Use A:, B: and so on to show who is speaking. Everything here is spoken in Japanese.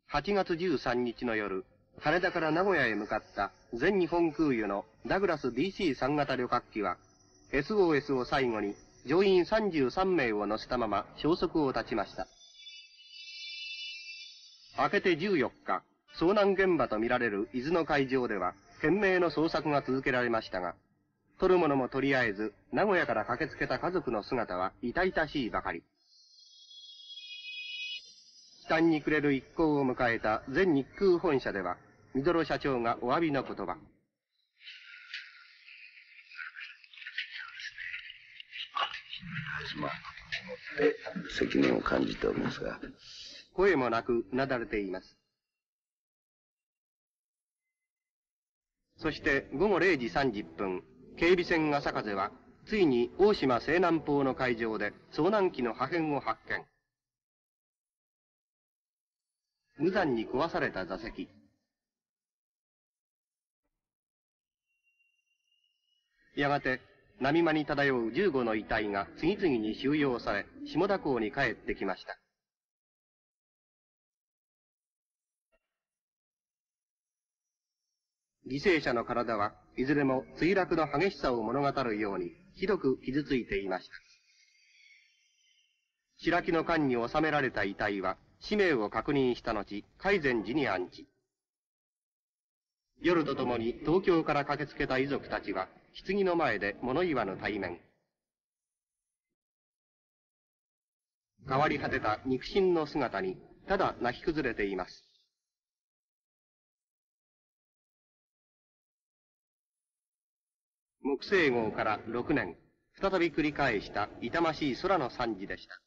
A: 8月13日の夜、羽田から名古屋へ向かった全日本空輸のダグラス DC3 型旅客機は、SOS を最後に乗員33名を乗せたまま消息を絶ちました。明けて14日、遭難現場とみられる伊豆の海上では、懸命の捜索が続けられましたが、取るものもとりあえず、名古屋から駆けつけた家族の姿は痛々しいばかり。忌憚に暮れる一行を迎えた全日空本社では、ミドロ社長がお詫びの言葉。
B: 責任を感じておりますが。
A: 声もなくうなだれています。そして午後0時30分、警備船朝風は、ついに大島西南方の海上で遭難機の破片を発見。無残に壊された座席。やがて、波間に漂う15の遺体が次々に収容され、下田港に帰ってきました。犠牲者の体はいずれも墜落の激しさを物語るようにひどく傷ついていました。白木の間に収められた遺体は氏名を確認した後、海前寺に安置。夜とともに東京から駆けつけた遺族たちは棺の前で物言わぬ対面。変わり果てた肉親の姿にただ泣き崩れています。木星号から6年、再び繰り返した痛ましい空の惨事でした。